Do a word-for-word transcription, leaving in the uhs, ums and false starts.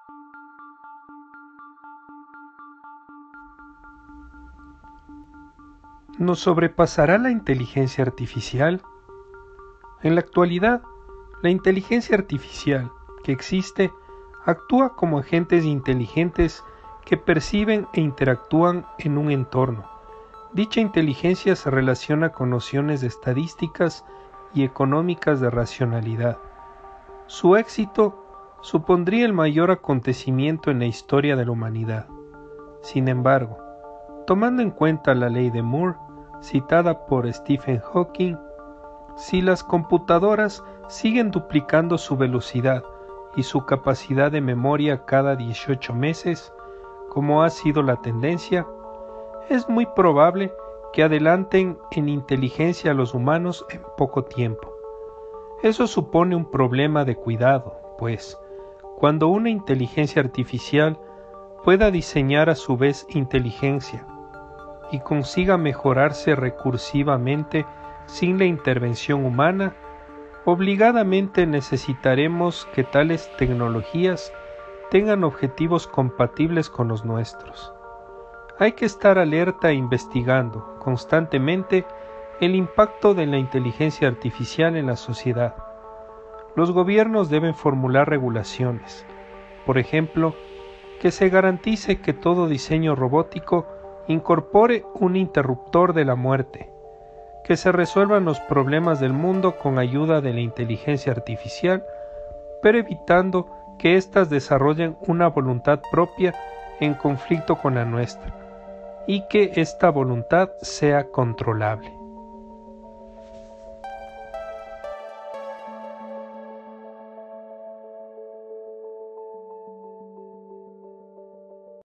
¿Nos sobrepasará la inteligencia artificial? En la actualidad, la inteligencia artificial que existe actúa como agentes inteligentes que perciben e interactúan en un entorno. Dicha inteligencia se relaciona con nociones de estadísticas y económicas de racionalidad. Su éxito supondría el mayor acontecimiento en la historia de la humanidad. Sin embargo, tomando en cuenta la ley de Moore, citada por Stephen Hawking, si las computadoras siguen duplicando su velocidad y su capacidad de memoria cada dieciocho meses, como ha sido la tendencia, es muy probable que adelanten en inteligencia a los humanos en poco tiempo. Eso supone un problema de cuidado, pues, cuando una inteligencia artificial pueda diseñar a su vez inteligencia y consiga mejorarse recursivamente sin la intervención humana, obligadamente necesitaremos que tales tecnologías tengan objetivos compatibles con los nuestros. Hay que estar alerta e investigando constantemente el impacto de la inteligencia artificial en la sociedad. Los gobiernos deben formular regulaciones, por ejemplo, que se garantice que todo diseño robótico incorpore un interruptor de la muerte, que se resuelvan los problemas del mundo con ayuda de la inteligencia artificial, pero evitando que éstas desarrollen una voluntad propia en conflicto con la nuestra, y que esta voluntad sea controlable.